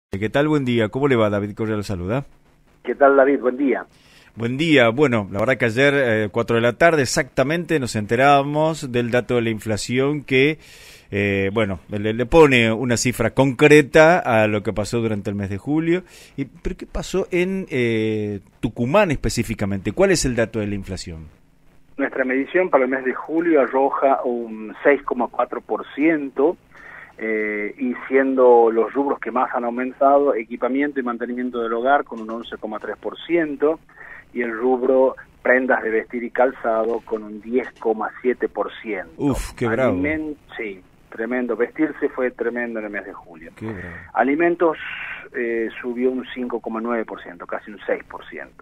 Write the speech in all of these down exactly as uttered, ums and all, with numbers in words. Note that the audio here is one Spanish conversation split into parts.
¿Qué tal? Buen día. ¿Cómo le va? David Correa lo saluda. ¿Qué tal, David? Buen día. Buen día. Bueno, la verdad que ayer, eh, cuatro de la tarde exactamente, nos enterábamos del dato de la inflación que, eh, bueno, le, le pone una cifra concreta a lo que pasó durante el mes de julio. Y, ¿pero qué pasó en eh, Tucumán específicamente? ¿Cuál es el dato de la inflación? Nuestra medición para el mes de julio arroja un seis coma cuatro por ciento. Eh, y siendo los rubros que más han aumentado, equipamiento y mantenimiento del hogar con un once coma tres por ciento y el rubro prendas de vestir y calzado con un diez coma siete por ciento. Uf, qué bravo. Aliment sí, tremendo. Vestirse fue tremendo en el mes de julio. Qué bravo. Alimentos eh, subió un cinco coma nueve por ciento, casi un seis por ciento.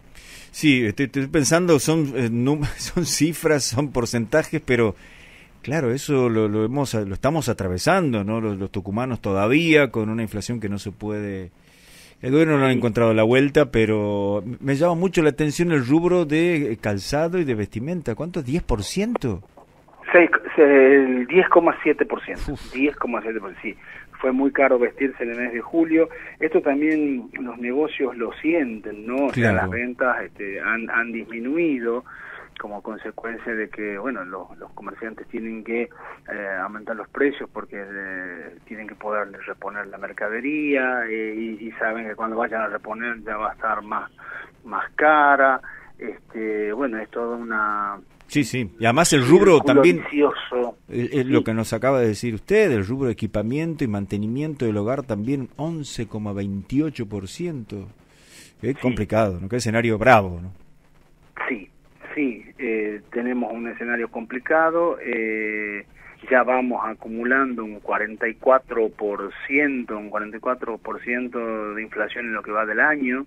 Sí, estoy, estoy pensando, son, eh, son cifras, son porcentajes, pero... Claro, eso lo, lo hemos lo estamos atravesando, ¿no? Los, los tucumanos todavía con una inflación que no se puede. El gobierno no ha encontrado la vuelta, pero me llama mucho la atención el rubro de calzado y de vestimenta. ¿Cuánto? ¿diez por ciento? Sí, el diez coma siete por ciento. diez coma siete por ciento, sí. Fue muy caro vestirse en el mes de julio. Esto también los negocios lo sienten, ¿no? O sea, claro. Las ventas este, han, han disminuido como consecuencia de que, bueno, los, los comerciantes tienen que eh, aumentar los precios porque eh, tienen que poder reponer la mercadería eh, y, y saben que cuando vayan a reponer ya va a estar más más cara. Este, bueno, es toda una... Sí, sí, y además el rubro también, vicioso. Es, es sí. Lo que nos acaba de decir usted, el rubro de equipamiento y mantenimiento del hogar también once coma veintiocho por ciento. Es sí. complicado, ¿no? Qué escenario bravo, ¿no? Sí. Sí, eh, tenemos un escenario complicado, eh, ya vamos acumulando un cuarenta y cuatro por ciento, un cuarenta y cuatro por ciento de inflación en lo que va del año.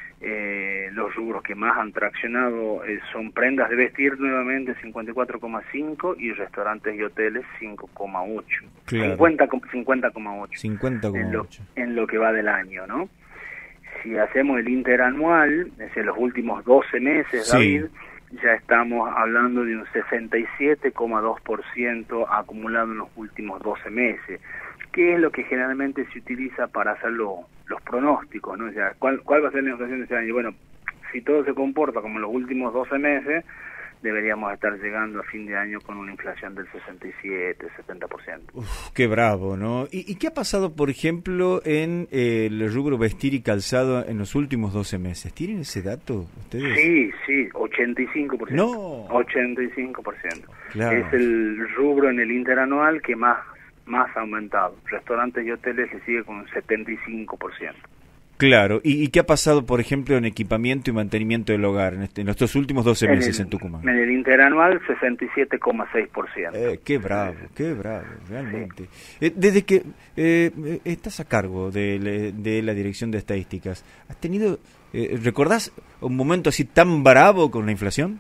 Eh, los rubros que más han traccionado eh, son prendas de vestir nuevamente cincuenta y cuatro coma cinco y restaurantes y hoteles cinco coma ocho. Claro. cincuenta coma ocho. cincuenta coma ocho. En, en lo que va del año, ¿no? Si hacemos el interanual, es decir, los últimos doce meses, sí. David, ya estamos hablando de un sesenta y siete coma dos por ciento acumulado en los últimos doce meses, que es lo que generalmente se utiliza para hacer lo, los pronósticos, ¿no? O sea, ¿cuál, ¿cuál va a ser la inflación de este año? Bueno, si todo se comporta como en los últimos doce meses, deberíamos estar llegando a fin de año con una inflación del sesenta y siete, setenta por ciento. Uf, qué bravo, ¿no? ¿Y, y qué ha pasado, por ejemplo, en eh, el rubro vestir y calzado en los últimos doce meses? ¿Tienen ese dato ustedes? Sí, sí, ochenta y cinco por ciento. No. ochenta y cinco por ciento. Claro. Es el rubro en el interanual que más, más ha aumentado. Restaurantes y hoteles le sigue con un setenta y cinco por ciento. Claro, ¿Y, ¿y qué ha pasado, por ejemplo, en equipamiento y mantenimiento del hogar en, este, en estos últimos doce meses en, el, en Tucumán? En el interanual, sesenta y siete coma seis por ciento. Eh, qué bravo, qué bravo, realmente. Sí. Eh, desde que eh, estás a cargo de, de la Dirección de Estadísticas, ¿has tenido, eh, recordás un momento así tan bravo con la inflación?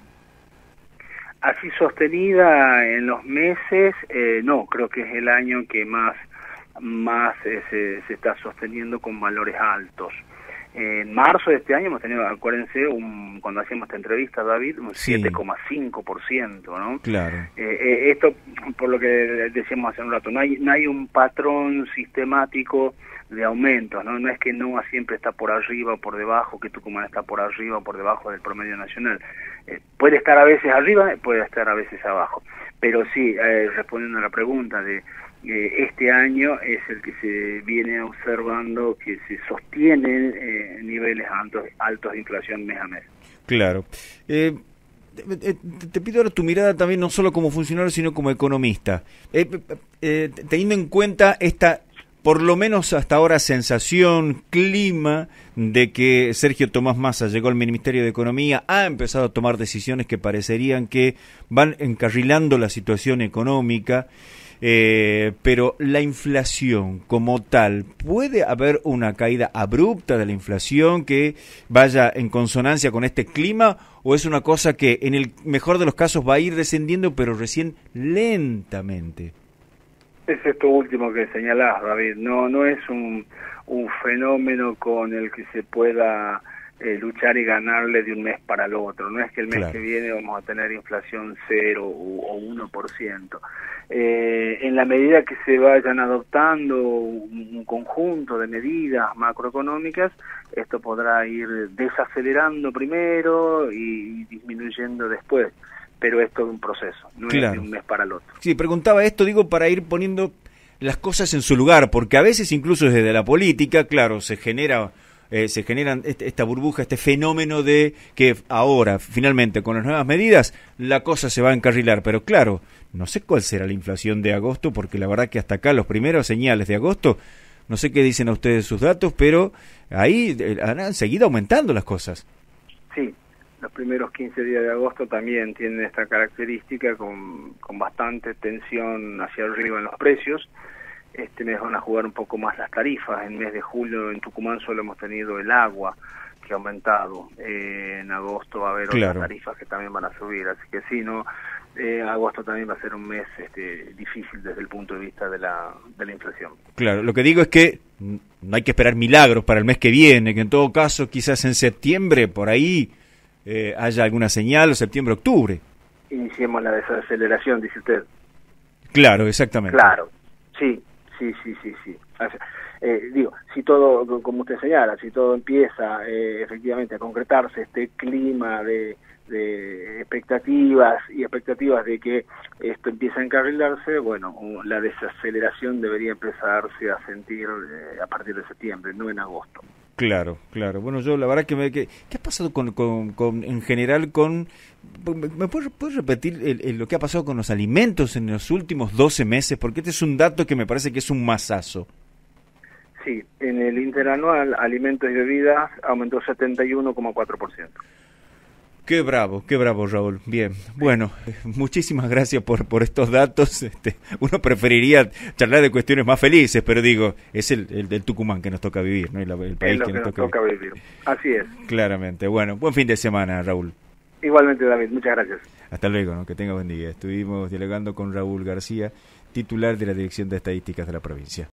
Así sostenida en los meses, eh, no, creo que es el año que más... más eh, se, se está sosteniendo con valores altos. Eh, en marzo de este año hemos tenido, acuérdense, un, cuando hacíamos esta entrevista, David, un sí. siete coma cinco por ciento, ¿no? Claro. Eh, eh, esto, por lo que decíamos hace un rato, no hay, no hay un patrón sistemático de aumentos, ¿no? No es que NOA siempre está por arriba o por debajo, que Tucumán está por arriba o por debajo del promedio nacional. Eh, puede estar a veces arriba, puede estar a veces abajo. Pero sí, eh, respondiendo a la pregunta de Eh, este año es el que se viene observando que se sostienen eh, niveles altos, altos de inflación mes a mes. Claro. Eh, te, te pido ahora tu mirada también, no solo como funcionario, sino como economista. Eh, eh, teniendo en cuenta esta, por lo menos hasta ahora, sensación, clima de que Sergio Tomás Massa llegó al Ministerio de Economía, ha empezado a tomar decisiones que parecerían que van encarrilando la situación económica. Eh, pero la inflación como tal, ¿puede haber una caída abrupta de la inflación que vaya en consonancia con este clima o es una cosa que en el mejor de los casos va a ir descendiendo pero recién lentamente? Es esto último que señalás, David, no, no es un, un fenómeno con el que se pueda eh, luchar y ganarle de un mes para el otro. No es que el mes claro. que viene vamos a tener inflación cero o uno por ciento. Eh, en la medida que se vayan adoptando un, un conjunto de medidas macroeconómicas, esto podrá ir desacelerando primero y disminuyendo después, pero es todo un proceso, no claro. es de un mes para el otro. Sí, preguntaba esto, digo, para ir poniendo las cosas en su lugar, porque a veces incluso desde la política, claro, se genera... Eh, se generan este, esta burbuja, este fenómeno de que ahora, finalmente, con las nuevas medidas, la cosa se va a encarrilar. Pero claro, no sé cuál será la inflación de agosto, porque la verdad que hasta acá los primeros señales de agosto, no sé qué dicen a ustedes sus datos, pero ahí eh, han seguido aumentando las cosas. Sí, los primeros quince días de agosto también tienen esta característica con, con bastante tensión hacia arriba en los precios. Este mes van a jugar un poco más las tarifas. En el mes de julio en Tucumán solo hemos tenido el agua que ha aumentado. Eh, en agosto va a haber claro. otras tarifas que también van a subir. Así que sí, no, eh, agosto también va a ser un mes este, difícil desde el punto de vista de la, de la inflación. Claro, lo que digo es que no hay que esperar milagros para el mes que viene, que en todo caso quizás en septiembre por ahí eh, haya alguna señal, o septiembre, octubre. Iniciemos la desaceleración, dice usted. Claro, exactamente. Claro, sí. Sí, sí, sí, sí. O sea, eh, digo, si todo, como usted señala, si todo empieza eh, efectivamente a concretarse este clima de, de expectativas y expectativas de que esto empieza a encarrilarse, bueno, la desaceleración debería empezarse a sentir eh, a partir de septiembre, no en agosto. Claro, claro. Bueno, yo la verdad que me... Que, ¿qué ha pasado con, con, con en general con... ¿Me puedes, puedes repetir el, el, lo que ha pasado con los alimentos en los últimos doce meses? Porque este es un dato que me parece que es un masazo. Sí, en el interanual, alimentos y bebidas aumentó setenta y uno coma cuatro por ciento. Qué bravo, qué bravo, Raúl. Bien, bueno, muchísimas gracias por por estos datos. Este, uno preferiría charlar de cuestiones más felices, pero digo, es el, el del Tucumán que nos toca vivir, ¿no? El, el país es lo que, que nos, nos toca, toca vivir. vivir. Así es. Claramente. Bueno, buen fin de semana, Raúl. Igualmente, David. Muchas gracias. Hasta luego, ¿no? Que tenga buen día. Estuvimos dialogando con Raúl García, titular de la Dirección de Estadísticas de la provincia.